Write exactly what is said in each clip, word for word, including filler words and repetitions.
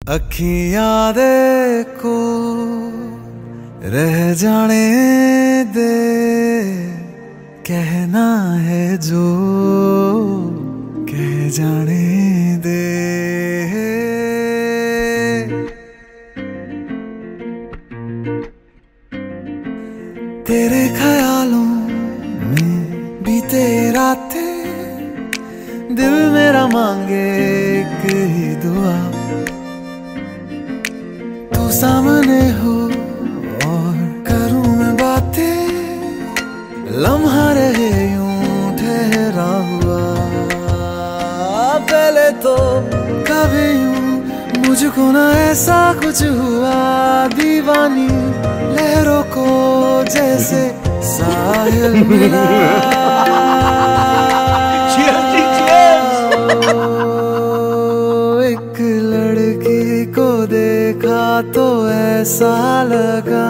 अखियां देखो रह जाने दे, कहना है जो कह जाने दे। तेरे ख्यालों में बीते रातें, दिल मेरा मांगे एक ही दुआ, तू सामने हो और करूं मैं बातें, लम्हा रहे यूं ठहरा हुआ। पहले तो कभी यूं मुझको ना ऐसा कुछ हुआ, दीवानी लहरों को जैसे साहिल मिला। एक लड़की को देखा तो ऐसा लगा,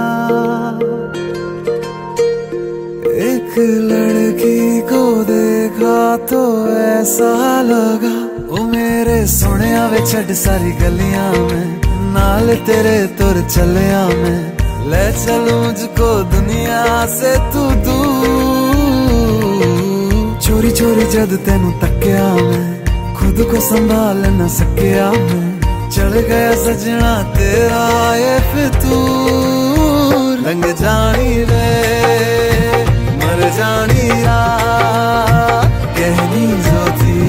एक लड़की को देखा तो ऐसा लगा। ओ मेरे सोनिया वे छड़ सारी गलियां में, नाल तेरे तुर चलिया मैं, ले चलूं मुझको दुनिया से तू दूर। चोरी चोरी जद तेनू तक्या मैं, खुद को संभाल न सकिया मैं, चढ़ गया सजना तेरा ये फितूर। रंग जानी रे मर जानी रात, कहनी जो थी